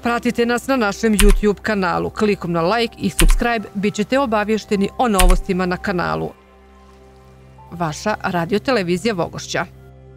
Pratite nas na našem YouTube kanalu. Klikom na like i subscribe bit ćete obavješteni o novostima na kanalu. Vaša radiotelevizija Vogošća.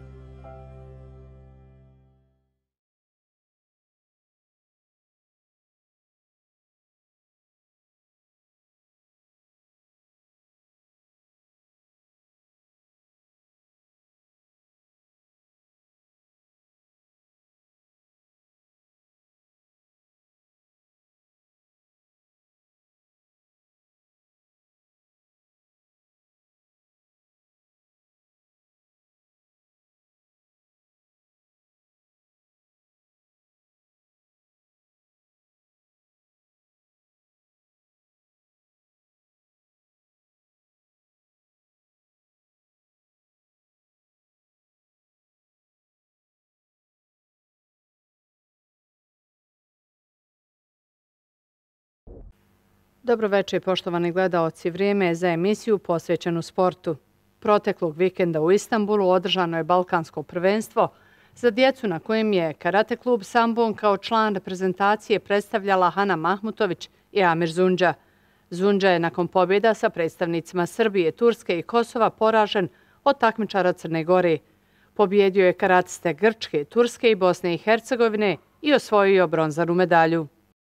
Dobro večer, poštovani gledaoci. Vrijeme je za emisiju posvećenu sportu. Proteklog vikenda u Istanbulu održano je Balkansko prvenstvo za djecu na kojem je karate klub Sambon kao član reprezentacije predstavljala Hana Mahmutović i Amir Zundža. Zundža je nakon pobjeda sa predstavnicima Srbije, Turske i Kosova poražen od takmičara Crne Gore. Pobjedio je karatiste Grčke, Turske i Bosne i Hercegovine i osvojio bronzanu medalju.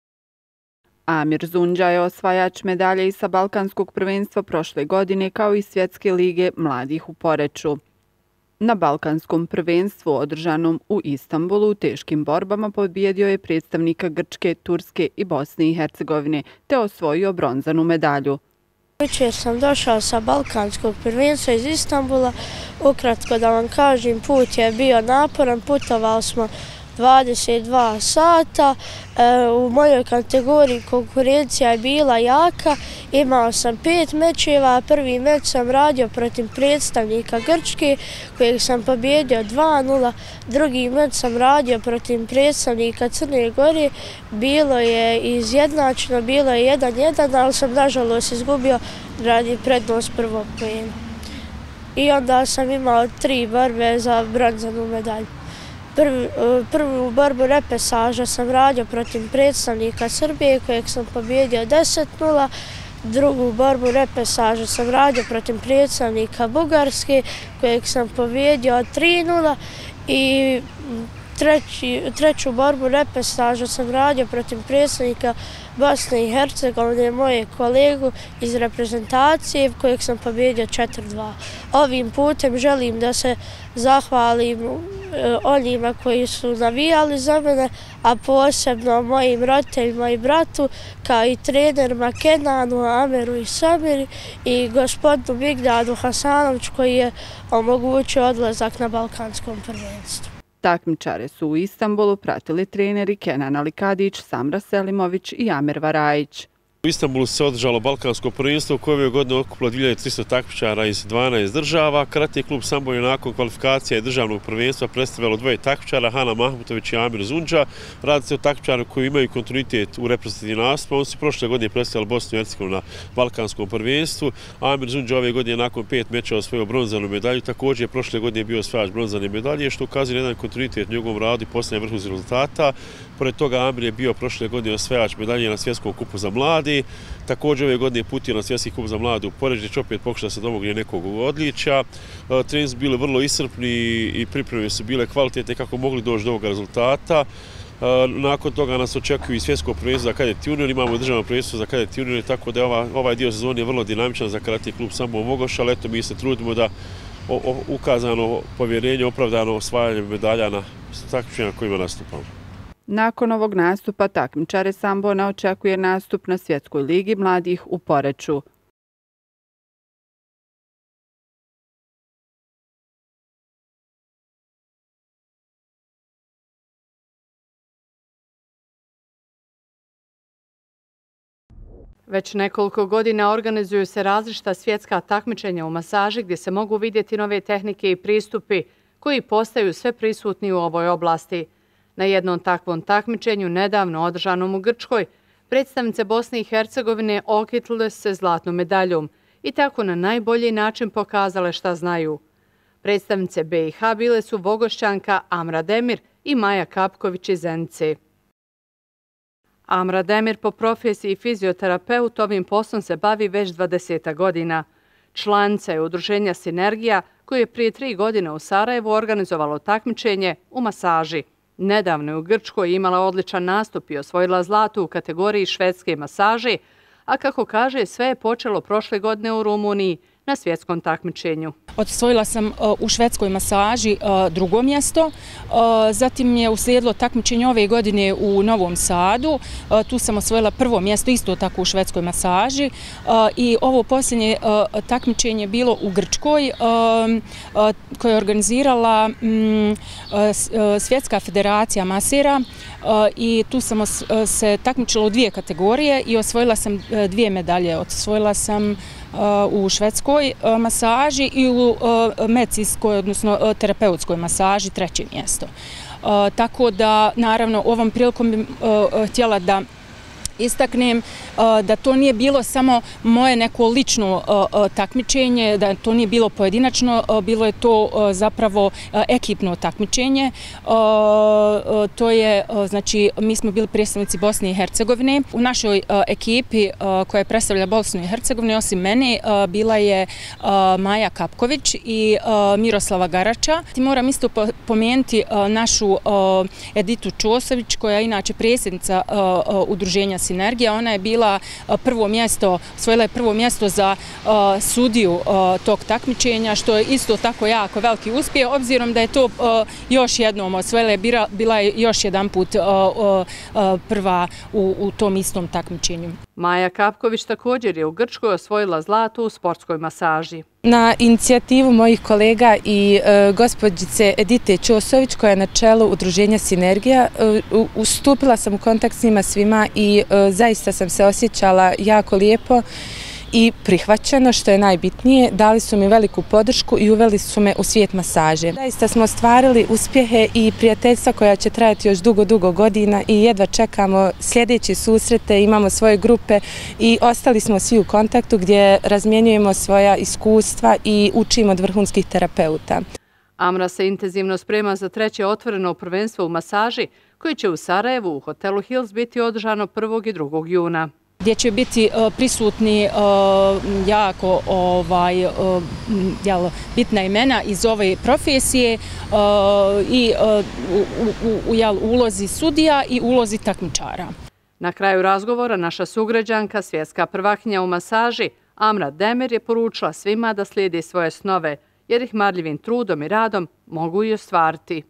Amir Zundža je osvajač medalje i sa Balkanskog prvenstva prošle godine kao i Svjetske lige mladih u Poreču. Na Balkanskom prvenstvu održanom u Istanbulu u teškim borbama pobjedio je predstavnika Grčke, Turske i Bosne i Hercegovine te osvojio bronzanu medalju. Jučer sam došao sa Balkanskog prvenstva iz Istanbula. Ukratko da vam kažem, put je bio naporan, putovali smo 22 sata. U mojoj kategoriji konkurencija je bila jaka. Imao sam 5 mečeva. Prvi meč sam radio protiv predstavnika Grčke kojeg sam pobjedio 2-0. Drugi meč sam radio protiv predstavnika Crne Gore. Bilo je izjednačeno, bilo je 1-1, ali sam nažalost izgubio radi prednost prvog poena. I onda sam imao 3 borbe za bronzanu medalju. Prvu borbu repesaža sam radio protiv predstavnika Srbije kojeg sam pobjedio 10-0. Drugu borbu repesaža sam radio protiv predstavnika Bugarske kojeg sam pobjedio 3-0. I treću borbu repesaža sam radio protiv predstavnika Bosne i Hercegovine, moje kolegu iz reprezentacije kojeg sam pobjedio 4-2. Ovim putem želim da se zahvalim onima koji su navijali za mene, a posebno mojim roditeljima i bratu, kao i trenerima Kenanu, Ameru i Samiri i gospodinu Migdadu Hasanoviću koji je omogućio odlazak na Balkanskom prvenstvu. Takmičare su u Istanbulu pratili treneri Kenan Alikadić, Samra Selimović i Amer Varajić. U Istanbulu se održalo Balkansko prvenstvo koje je ove godine okupilo 2300 takmičara iz 12 država. Karate klub Sambon je nakon kvalifikacija i državnog prvenstva predstavljalo 2 takmičara, Hana Mahmutović i Amir Zundža. Radi se o takmičaru koji imaju kontinuitet u reprezentativnim nastupima. On su prošle godine predstavljali Bosnu i Hercegovinu na Balkanskom prvenstvu. Amir Zundža ove godine nakon 5 mečeva osvojio bronzanu medalju. Također je prošle godine bio osvajač bronzane medalje, što ukazuje jedan kontinuitet u njegovom radu i postavljanje vrhunskih rezultata. Pored toga Amir je bio prošle godine osvajač medalje na Svjetskom kupu za mlade. Također ove godine putio na Svjetski kup za mlade u Poreč, gdje će opet pokušati da se domogne nekog odličja. Treninzi su bili vrlo iscrpni i pripreme su bile kvalitetne kako mogli doći do ovog rezultata. Nakon toga nas očekuju i svjetsko prvenstvo za kadet junior, imamo državno prvenstvo za kadet junior, tako da je ovaj dio sezone je vrlo dinamičan za karate klub Sambon Vogošća, ali eto mi se trudimo da ukazano povjerenje, opravdano osvajanje medalja na takmičenjima kojima nastupamo. Nakon ovog nastupa takmičare Sambona očekuje nastup na Svjetskoj ligi mladih u Poreču. Već nekoliko godina organizuju se različita svjetska takmičenja u masaži gdje se mogu vidjeti nove tehnike i pristupi koji postaju sve prisutni u ovoj oblasti. Na jednom takvom takmičenju, nedavno održanom u Grčkoj, predstavnice Bosne i Hercegovine okitile se zlatnom medaljom i tako na najbolji način pokazale šta znaju. Predstavnice BiH bile su Vogošćanka Amra Demir i Maja Kapković iz Zenice. Amra Demir po profesiji fizioterapeut ovim poslom se bavi već 20 godina. Članica je udruženja Sinergija koje je prije 3 godine u Sarajevu organizovalo takmičenje u masaži. Nedavno je u Grčkoj imala odličan nastup i osvojila zlato u kategoriji švedske masaži, a kako kaže sve je počelo prošle godine u Rumuniji na svjetskom takmičenju. Osvojila sam u švedskoj masaži 2. mjesto, zatim je uslijedilo takmičenje ove godine u Novom Sadu, tu sam osvojila 1. mjesto isto tako u švedskoj masaži i ovo posljednje takmičenje je bilo u Grčkoj koje je organizirala Svjetska federacija masera i tu sam se takmičila u 2 kategorije i osvojila sam 2 medalje. Osvojila sam u švedskoj masaži i u medicinskoj, odnosno terapeutskoj masaži 3. mjesto. Tako da, naravno, ovom prilikom bih htjela da istaknem da to nije bilo samo moje neko lično takmičenje, da to nije bilo pojedinačno, bilo je to zapravo ekipno takmičenje. To je, znači, mi smo bili predstavnici Bosne i Hercegovine. U našoj ekipi koja predstavlja Bosnu i Hercegovinu, osim mene, bila je Maja Kapković i Miroslava Garača. Moram isto pomenuti našu Editu Čosović, koja je inače predsjednica udruženja Sinergija. Ona je bila osvojila je 1. mjesto za sudiju tog takmičenja, što je isto tako jako veliki uspjeh, obzirom da je to još jednom osvojila, bila je još jedan put prva u tom istom takmičenju. Maja Kapković također je u Grčkoj osvojila zlato u sportskoj masaži. Na inicijativu mojih kolega i gospođice Edite Ćosović, koja je na čelu udruženja Sinergija, ustupila sam u kontakt s njima svima i zaista sam se osjećala jako lijepo i prihvaćeno, što je najbitnije. Dali su mi veliku podršku i uveli su me u svijet masaže. Zaista smo ostvarili uspjehe i prijateljstva koja će trajati još dugo godina i jedva čekamo sljedeće susrete, imamo svoje grupe i ostali smo svi u kontaktu gdje razmjenjujemo svoja iskustva i učimo od vrhunskih terapeuta. Amra se intenzivno sprema za 3. otvoreno prvenstvo u masaži koje će u Sarajevu u hotelu Hills biti održano 1. i 2. juna. Gdje će biti prisutni jako bitna imena iz ove profesije i u ulozi sudija i ulozi takmičara. Na kraju razgovora naša sugrađanka, svjetska prvakinja u masaži, Amra Demir, je poručila svima da slijede svoje snove, jer ih marljivim trudom i radom mogu i ostvariti.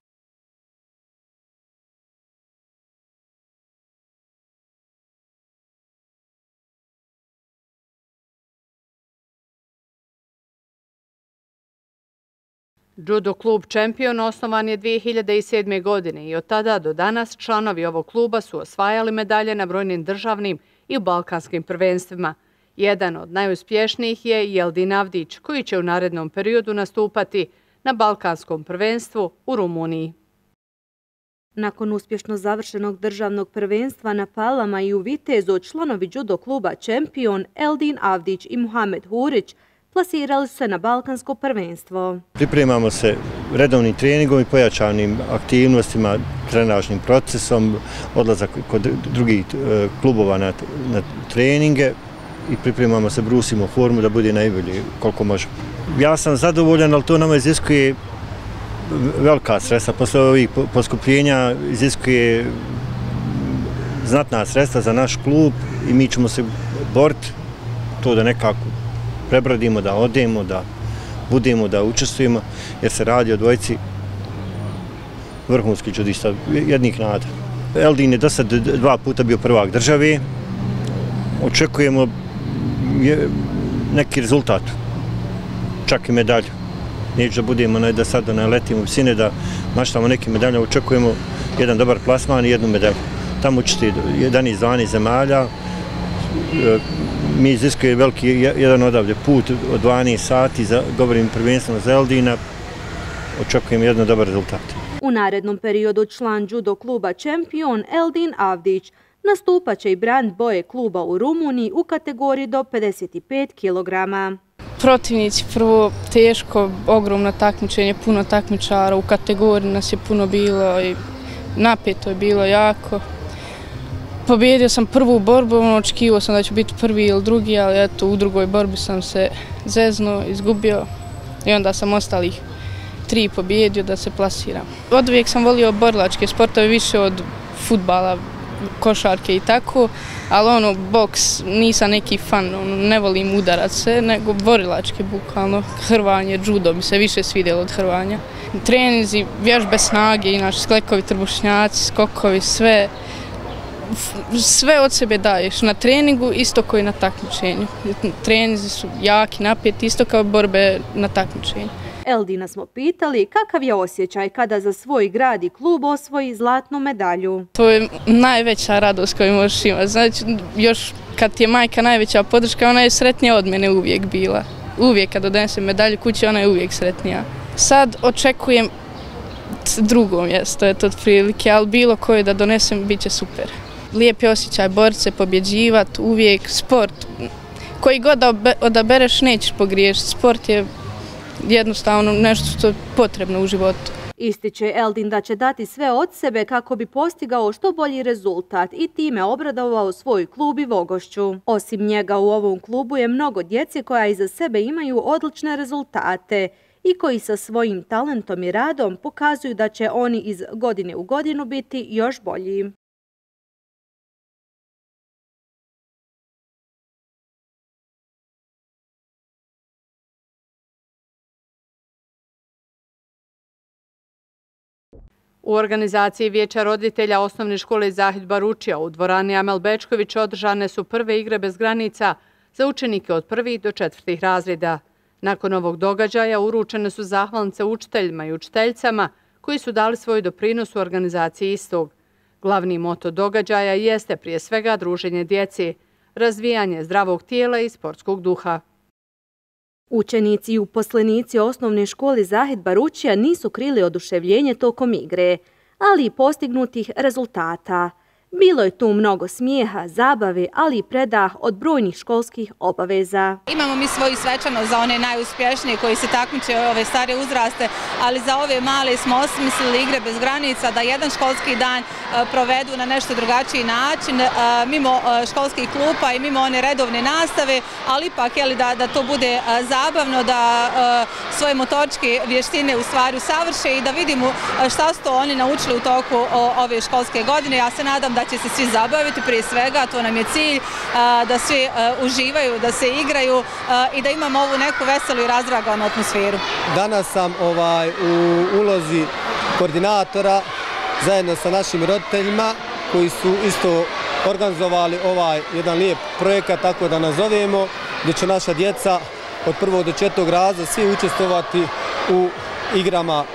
Judo klub Čempion osnovan je 2007. godine i od tada do danas članovi ovog kluba su osvajali medalje na brojnim državnim i balkanskim prvenstvima. Jedan od najuspješnijih je Eldin Avdić, koji će u narednom periodu nastupati na balkanskom prvenstvu u Rumuniji. Nakon uspješno završenog državnog prvenstva na Palama i u Vitezu, članovi judo kluba Čempion Eldin Avdić i Muhamed Hurić plasirali su se na balkansko prvenstvo. Pripremamo se redovnim treningom i pojačanim aktivnostima, trenažnim procesom, odlazak kod drugih klubova na treninge i pripremamo se, brusimo formu da bude najbolji koliko možemo. Ja sam zadovoljan, ali to nama iziskuje velika sredstva. Posle ovih poskupljenja iziskuje znatna sredstva za naš klub i mi ćemo se boriti to da nekako prebrodimo, da odemo, da budemo, da učestvujemo, jer se radi o dvojici vrhunskih judista, jednih nada. Eldin je do sad 2 puta bio prvak države. Očekujemo neki rezultat, čak i medalju. Neću da budemo, da sad letimo u visine, da maštamo neke medalje, očekujemo jedan dobar plasman i jednu medalju. Tamo učite 11-12 zemalja. Mi iziskuje veliki jedan odavde put od 12 sati, govorim prvenstveno za Eldina, očekujem jedan dobar rezultat. U narednom periodu član judo kluba Čempion Eldin Avdić nastupat će i brand boje kluba u Rumuniji u kategoriji do 55 kg. Protivnici prvo teško, ogromno takmičenje, puno takmičara, u kategoriji nas je puno bilo i napeto je bilo jako. Pobjedio sam prvu borbu, očekivao sam da ću biti prvi ili drugi, ali eto, u drugoj borbi sam se zeznuo, izgubio i onda sam ostalih 3 pobjedio da se plasiram. Od uvijek sam volio borilačke sportove više od fudbala, košarke i tako, ali boks nisam neki fan, ne volim udarat se, nego borilačke bukvalno, hrvanje, judo mi se više svidjelo od hrvanja. Treninzi, vježbe snage, inače sklekovi, trbušnjaci, skokovi, sve od sebe daješ na treningu, isto kao i na takmičenju. Treninzi su jaki, napeti, isto kao borbe na takmičenju. Eldina smo pitali kakav je osjećaj kada za svoj grad i klub osvoji zlatnu medalju. To je najveća radost koju možeš imati. Znači, još kad ti je majka najveća podrška, ona je sretnija od mene uvijek bila. Uvijek kad donesem medalju kući, ona je uvijek sretnija. Sad očekujem drugo mjesto, je to otprilike, ali bilo koje da donesem, bit će super. Lijep je osjećaj boriti se, pobjeđivati, uvijek sport. Koji god da odabereš, nećeš pogriješiti. Sport je jednostavno nešto što je potrebno u životu. Ističe Eldin da će dati sve od sebe kako bi postigao što bolji rezultat i time obradovao svoj klub i Vogošću. Osim njega u ovom klubu je mnogo djece koja iza sebe imaju odlične rezultate i koji sa svojim talentom i radom pokazuju da će oni iz godine u godinu biti još bolji. U organizaciji Vijeća roditelja Osnovne škole Zahid Baručija u dvorani Amel Bečković održane su prve igre bez granica za učenike od 1. do 4. razreda. Nakon ovog događaja uručene su zahvalnice učiteljima i učiteljicama koji su dali svoj doprinos u organizaciji istog. Glavni moto događaja jeste prije svega druženje djeci, razvijanje zdravog tijela i sportskog duha. Učenici i uposlenici Osnovne škole Zahid Baručija nisu krili oduševljenje tokom igre, ali i postignutih rezultata. Bilo je tu mnogo smijeha, zabave, ali i predah od brojnih školskih obaveza. Imamo mi svoju svečanost za one najuspješnije koji se takmiče ove stare uzraste, ali za ove male smo osmislili igre bez granica da jedan školski dan provedu na nešto drugačiji način, mimo školskih klupa i mimo one redovne nastave, ali ipak da to bude zabavno, da svoje motoričke vještine u stvari usavrše i da vidimo šta su to oni naučili u toku ove školske godine. Ja se nadam da će se svi zabaviti prije svega, to nam je cilj, da svi uživaju, da se igraju i da imamo ovu neku veselu i razdraganu atmosferu. Danas sam u ulozi koordinatora zajedno sa našim roditeljima koji su isto organizovali ovaj jedan lijep projekat, tako da nazovemo, gdje će naša djeca od 1. do 4. razreda svi učestvovati u igrama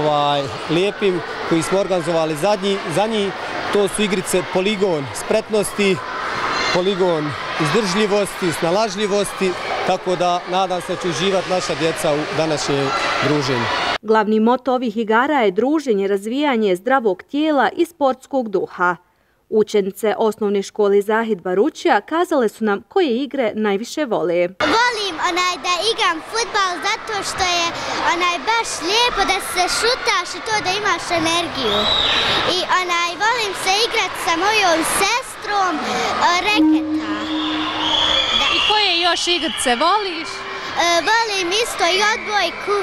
lijepim koji smo organizovali za njih. To su igrice poligon spretnosti, poligon izdržljivosti, snalažljivosti, tako da nadam se da će uživati naša djeca u današnjem druženju. Glavni moto ovih igara je druženje, razvijanje zdravog tijela i sportskog duha. Učenice Osnovne škole Zahid Baručija kazale su nam koje igre najviše vole. Volim da igram fudbal zato što je baš lijepo da se šutaš i to da imaš energiju. I volim se igrati sa mojom sestrom reketa. I koje još igrice voliš? Volim isto i odbojku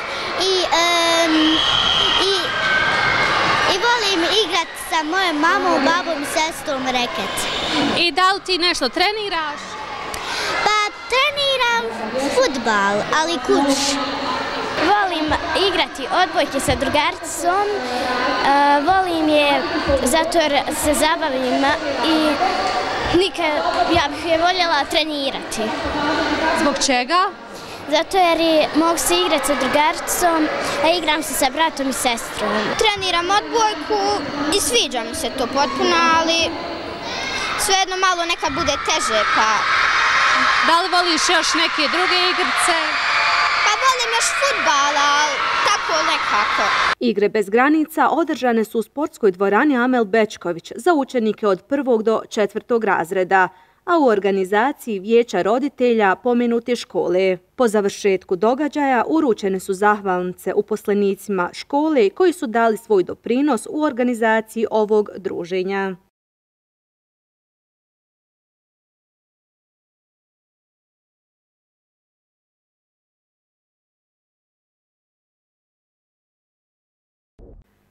i volim igrati sa mojom mamom, babom i sestrom reket. I da li ti nešto treniraš? Pa treniram fudbal, ali kući. Volim igrati odbojke sa drugaricom, volim je zato jer se zabavim i ja bih je voljela trenirati. Zbog čega? Zato jer mogu se igrati sa drugaricom, a igram se sa bratom i sestrom. Treniram odbojku i sviđa mi se to potpuno, ali svejedno malo nekad bude teže. Da li voliš još neke druge igrice? Pa volim još fudbala, tako nekako. Igre bez granica održane su u sportskoj dvorani Amel Bečković za učenike od 1. do 4. razreda, a u organizaciji Vijeća roditelja pomenute škole. Po završetku događaja uručene su zahvalnice uposlenicima škole koji su dali svoj doprinos u organizaciji ovog druženja.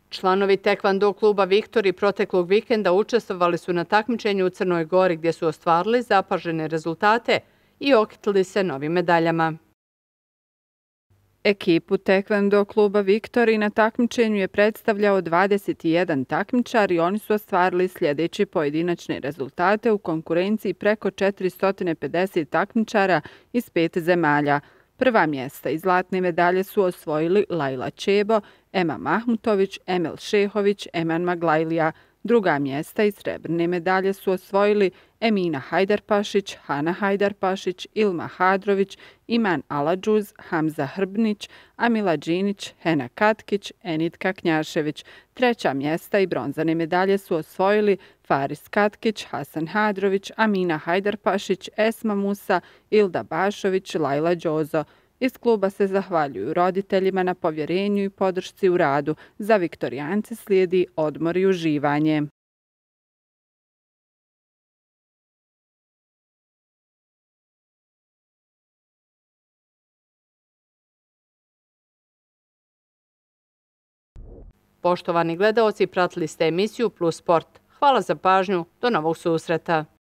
Članovi tekvando kluba Viktori proteklog vikenda učestvovali su na takmičenju u Crnoj Gori gdje su ostvarili zapažene rezultate i okitili se novim medaljama. Ekipu tekvando kluba Viktori na takmičenju je predstavljao 21 takmičar i oni su ostvarili sljedeće pojedinačne rezultate u konkurenciji preko 450 takmičara iz 5 zemalja. Prva mjesta i zlatne medalje su osvojili Lajla Čebo, Ema Mahmutović, Emel Šehović, Eman Maglajlija. Druga mjesta i srebrne medalje su osvojili Emina Hajdarpašić, Hana Hajdarpašić, Ilma Hadrović, Iman Aladžuz, Hamza Hrbnić, Amila Đinić, Hena Katkić, Enitka Knjašević. Treća mjesta i bronzane medalje su osvojili Faris Katkić, Hasan Hadrović, Amina Hajdarpašić, Esma Musa, Ilda Bašović, Lajla Đozo. Iz kluba se zahvaljuju roditeljima na povjerenju i podršci u radu. Za viktorijance slijedi odmor i uživanje. Poštovani gledaoci, pratili ste emisiju Plus Sport. Hvala za pažnju, do novog susreta.